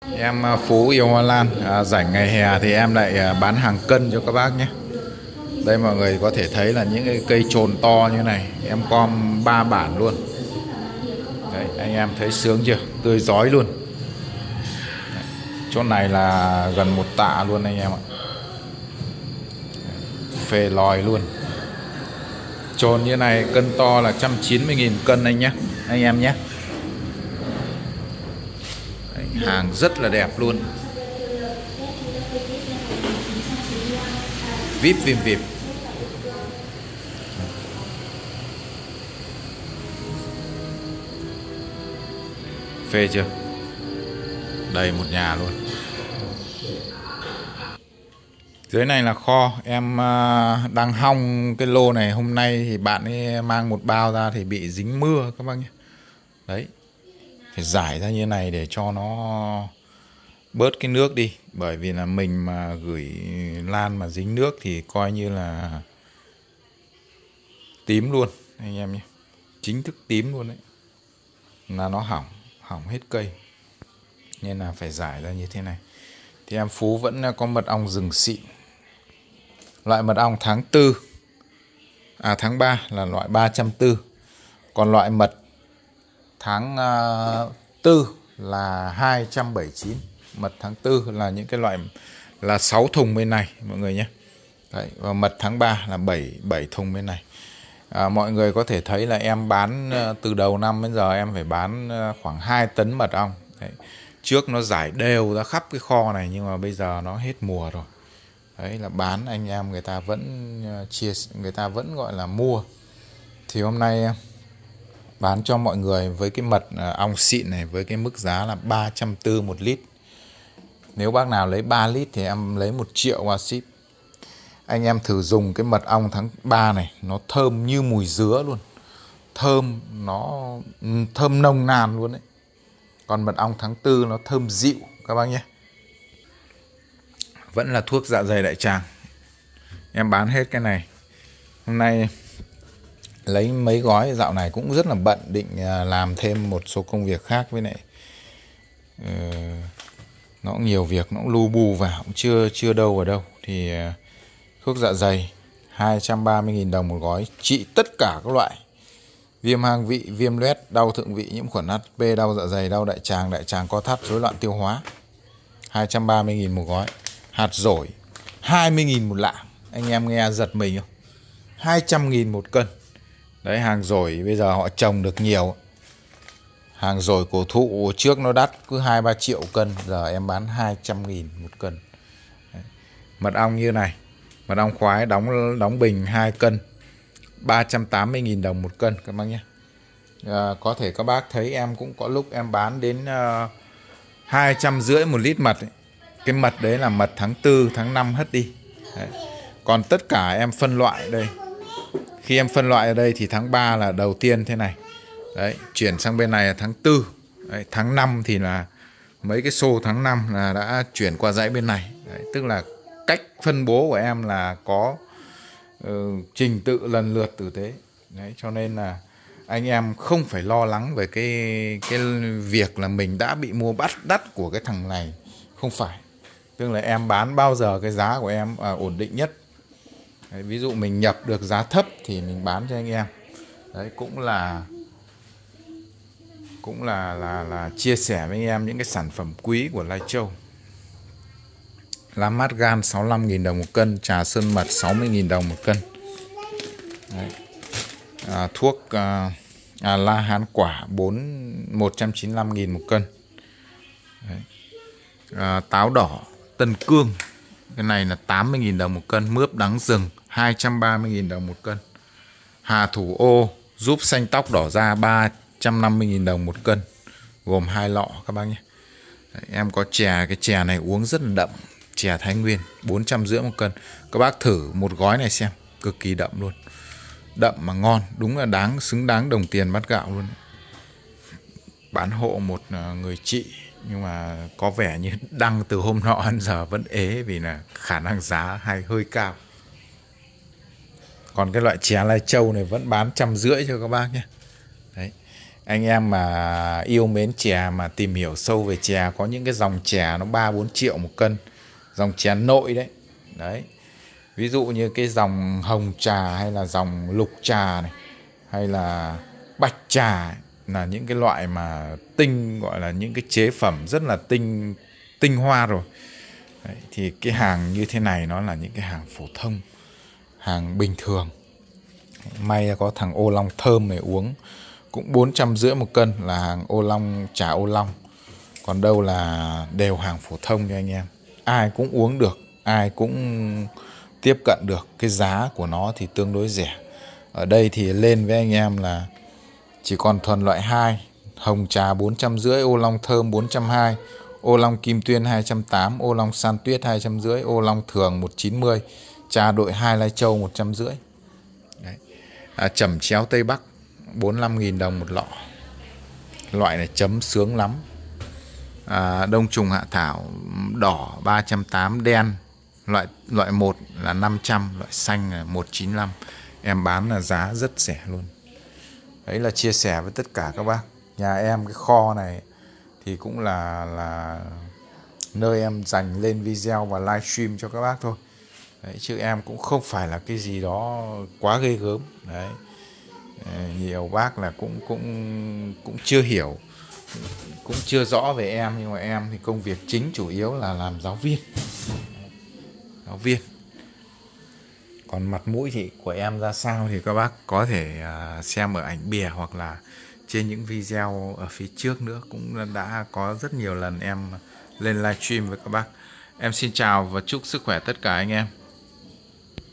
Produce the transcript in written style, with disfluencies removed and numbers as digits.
Em Phú yêu Hoa Lan, rảnh ngày hè thì em lại bán hàng cân cho các bác nhé. Đây mọi người có thể thấy là những cái cây trồn to như này, em gom 3 bản luôn. Đấy, anh em thấy sướng chưa? Tươi rói luôn. Đấy, chỗ này là gần 1 tạ luôn anh em ạ. Phê lòi luôn. Trồn như này cân to là 190.000 cân anh nhé, anh em nhé. Hàng rất là đẹp luôn. Vip vim vip. Phê chưa? Đầy một nhà luôn. Dưới này là kho. Em đang hong cái lô này. Hôm nay thì bạn ấy mang một bao ra thì bị dính mưa các bác nhé. Đấy, phải giải ra như này để cho nó bớt cái nước đi. Bởi vì là mình mà gửi lan mà dính nước thì coi như là tím luôn anh em nhé. Chính thức tím luôn đấy. Là nó hỏng hết cây. Nên là phải giải ra như thế này. Thì em Phú vẫn có mật ong rừng xịn. Loại mật ong tháng 3 là loại 340. Còn loại mật tháng 4 là 279. Mật tháng 4 là những cái loại là 6 thùng bên này mọi người nhé. Đấy, và mật tháng 3 là 7 thùng bên này. Mọi người có thể thấy là em bán từ đầu năm đến giờ em phải bán khoảng 2 tấn mật ong. Đấy. Trước nó giải đều ra khắp cái kho này nhưng mà bây giờ nó hết mùa rồi. Đấy là bán anh em người ta vẫn người ta vẫn gọi là mua. Thì hôm nay bán cho mọi người với cái mật ong xịn này với cái mức giá là 340 một lít. Nếu bác nào lấy 3 lít thì em lấy 1 triệu qua ship. Anh em thử dùng cái mật ong tháng 3 này, nó thơm như mùi dứa luôn. Nó thơm nồng nàn luôn đấy. Còn mật ong tháng 4 nó thơm dịu các bác nhé. Vẫn là thuốc dạ dày đại tràng. Em bán hết cái này. Hôm nay lấy mấy gói, dạo này cũng rất là bận, định làm thêm một số công việc khác với lại nó cũng nhiều việc, nó cũng lu bu vào, cũng chưa đâu vào đâu. Thì thuốc dạ dày 230.000 đồng một gói, trị tất cả các loại viêm hang vị, viêm loét, đau thượng vị, nhiễm khuẩn HP, đau dạ dày, đau đại tràng co thắt, rối loạn tiêu hóa. 230.000 một gói. Hạt dổi 20.000 một lạng. Anh em nghe giật mình không? 200.000 một cân. Đấy, hàng dổi bây giờ họ trồng được nhiều. Hàng dổi cổ thụ trước nó đắt cứ 2-3 triệu cân, giờ em bán 200.000 một cân. Đấy. Mật ong như này, mật ong khoái đóng bình 2 cân, 380.000 đồng một cân các bác nhé. Có thể các bác thấy em cũng có lúc em bán đến 250 một lít mật ấy. Cái mật đấy là mật tháng 4, tháng 5 hết đi. Đấy. Còn tất cả em phân loại đây. Khi em phân loại ở đây thì tháng 3 là đầu tiên thế này. Đấy, chuyển sang bên này là tháng 4. Đấy, tháng 5 thì là mấy cái xô tháng 5 là đã chuyển qua dãy bên này. Đấy, tức là cách phân bố của em là có trình tự lần lượt tử tế. Đấy, cho nên là anh em không phải lo lắng về cái việc là mình đã bị mua bắt đắt của cái thằng này. Không phải. Tức là em bán bao giờ cái giá của em ổn định nhất. Đấy, ví dụ mình nhập được giá thấp thì mình bán cho anh em. Đấy, cũng là chia sẻ với anh em những cái sản phẩm quý của Lai Châu. Lá mát gan 65.000 đồng một cân, trà sơn mật 60.000 đồng một cân. Đấy. Thuốc la hán quả 195.000 một cân. Đấy. Táo đỏ Tân Cương, cái này là 80.000 đồng một cân. Mướp đắng rừng 230.000 đồng một cân. Hà thủ ô giúp xanh tóc đỏ da 350.000 đồng một cân, gồm 2 lọ các bác nhé. Đấy, em có chè, cái chè này uống rất là đậm, chè Thái Nguyên 450 một cân. Các bác thử một gói này xem, cực kỳ đậm luôn, đậm mà ngon, đúng là xứng đáng đồng tiền bát gạo luôn. Bán hộ một người chị nhưng mà có vẻ như đăng từ hôm nọ đến giờ vẫn ế vì là khả năng giá hơi cao. Còn cái loại chè Lai Châu này vẫn bán 150 cho các bác nhé. Đấy. Anh em mà yêu mến chè mà tìm hiểu sâu về chè, có những cái dòng chè nó 3-4 triệu một cân, dòng chè nội đấy. Đấy. Ví dụ như cái dòng hồng trà hay là dòng lục trà này, hay là bạch trà ấy, là những cái loại mà tinh, gọi là những cái chế phẩm rất là tinh hoa rồi. Đấy, thì cái hàng như thế này nó là những cái hàng phổ thông, hàng bình thường. May có thằng ô long thơm này uống cũng 450 một cân, là hàng ô long, trà ô long. Còn đâu là đều hàng phổ thông nha anh em. Ai cũng uống được, ai cũng tiếp cận được. Cái giá của nó thì tương đối rẻ. Ở đây thì lên với anh em là chỉ còn thuần loại 2, hồng trà 450, ô long thơm 420, ô long kim tuyên 280, ô long san tuyết 250, ô long thường 190, trà đội 2 Lai Châu 150. Đấy. Chẩm chéo Tây Bắc 45.000 đồng một lọ. Loại này chấm sướng lắm. Đông trùng hạ thảo đỏ 380, đen loại 1 là 500, loại xanh là 195. Em bán là giá rất rẻ luôn. Đấy là chia sẻ với tất cả các bác. Nhà em cái kho này thì cũng là nơi em dành lên video và livestream cho các bác thôi. Đấy, chứ em cũng không phải là cái gì đó quá ghê gớm. Đấy. Nhiều bác là cũng chưa hiểu, cũng chưa rõ về em, nhưng mà em thì công việc chính chủ yếu là làm giáo viên. Còn mặt mũi thì của em ra sao thì các bác có thể xem ở ảnh bìa hoặc là trên những video ở phía trước nữa, cũng đã có rất nhiều lần em lên livestream với các bác. Em xin chào và chúc sức khỏe tất cả anh em.